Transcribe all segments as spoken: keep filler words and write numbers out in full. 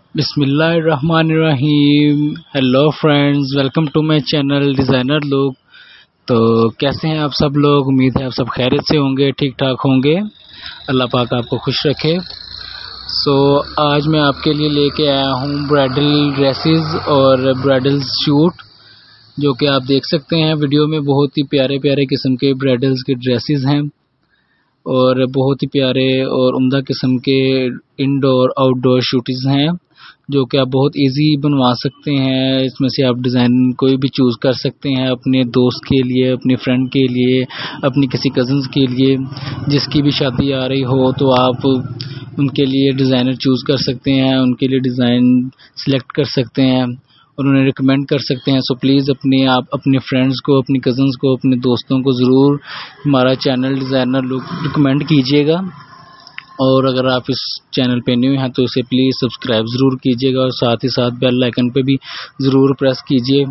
बिस्मिल्लाहिर्रहमानिर्रहीम। Hello friends, welcome to my channel designer look. तो कैसे हैं आप सब लोग? उम्मीद है आप सब खैरियत से होंगे, ठीक ठाक होंगे। अल्लाह पाक आपको खुश रखे। सो so, आज मैं आपके लिए लेके आया हूँ ब्राइडल ड्रेसेस और ब्राइडल सूट, जो कि आप देख सकते हैं वीडियो में। बहुत ही प्यारे प्यारे किस्म के ब्राइडल्स के ड्रेसेस हैं और बहुत ही प्यारे और उम्दा किस्म के इंडोर आउटडोर शूटीज़ हैं, जो कि आप बहुत इजी बनवा सकते हैं। इसमें से आप डिज़ाइन कोई भी चूज़ कर सकते हैं अपने दोस्त के लिए, अपने फ्रेंड के लिए, अपनी किसी कज़न्स के लिए, जिसकी भी शादी आ रही हो तो आप उनके लिए डिज़ाइनर चूज़ कर सकते हैं, उनके लिए डिज़ाइन सिलेक्ट कर सकते हैं और उन्हें रिकमेंड कर सकते हैं। सो प्लीज़ अपने आप अपने फ्रेंड्स को, अपनी कज़न्स को, अपने दोस्तों को ज़रूर हमारा चैनल डिज़ाइनर लुक रिकमेंड कीजिएगा। और अगर आप इस चैनल पे न्यू हैं तो इसे प्लीज़ सब्सक्राइब ज़रूर कीजिएगा और साथ ही साथ बेल आइकन पे भी ज़रूर प्रेस कीजिए,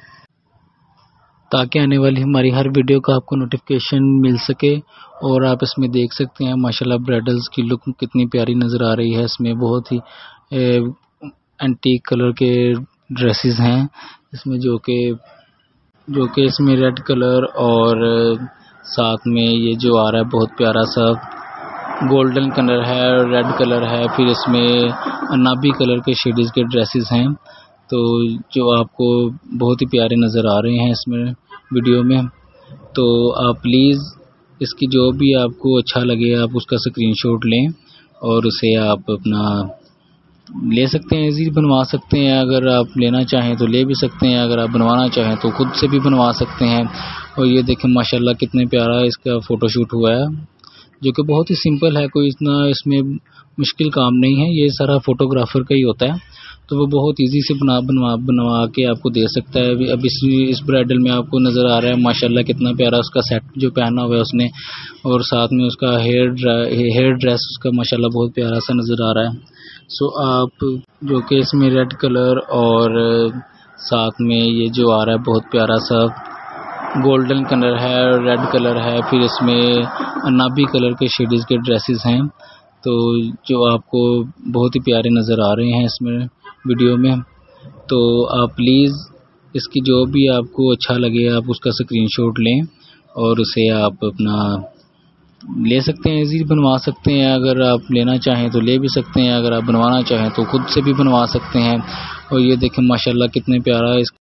ताकि आने वाली हमारी हर वीडियो का आपको नोटिफिकेशन मिल सके। और आप इसमें देख सकते हैं माशाल्लाह ब्राइडल्स की लुक कितनी प्यारी नज़र आ रही है। इसमें बहुत ही एंटीक कलर के ड्रेसेस हैं इसमें, जो कि जो कि इसमें रेड कलर और साथ में ये जो आ रहा है बहुत प्यारा सा गोल्डन कलर है, रेड कलर है, फिर इसमें अनाबी कलर के शेडीज़ के ड्रेसेस हैं, तो जो आपको बहुत ही प्यारे नज़र आ रहे हैं इसमें वीडियो में। तो आप प्लीज़ इसकी जो भी आपको अच्छा लगे आप उसका स्क्रीनशॉट लें और उसे आप अपना ले सकते हैं, इजी बनवा सकते हैं। अगर आप लेना चाहें तो ले भी सकते हैं, अगर आप बनवाना चाहें तो खुद से भी बनवा सकते हैं। और ये देखें माशाल्लाह कितने प्यारा इसका फ़ोटोशूट हुआ है, जो कि बहुत ही सिंपल है, कोई इतना इसमें मुश्किल काम नहीं है। ये सारा फोटोग्राफर का ही होता है, तो वो बहुत इजी से बना बनवा बनवा के आपको दे सकता है। अब इस इस ब्राइडल में आपको नज़र आ रहा है माशाल्लाह कितना प्यारा उसका सेट जो पहना हुआ है उसने, और साथ में उसका हेयर हेयर ड्रेस उसका माशाल्लाह बहुत प्यारा सा नज़र आ रहा है। सो आप जो कि इसमें रेड कलर और साथ में ये जो आ रहा है बहुत प्यारा सा गोल्डन कलर है, रेड कलर है, फिर इसमें अनाबी कलर के शेडीज़ के ड्रेसेस हैं, तो जो आपको बहुत ही प्यारे नज़र आ रहे हैं इसमें वीडियो में। तो आप प्लीज़ इसकी जो भी आपको अच्छा लगे आप उसका स्क्रीनशॉट लें और उसे आप अपना ले सकते हैं, इजी बनवा सकते हैं। अगर आप लेना चाहें तो ले भी सकते हैं, अगर आप बनवाना चाहें तो खुद से भी बनवा सकते हैं। और ये देखें माशाल्लाह कितने प्यारा इस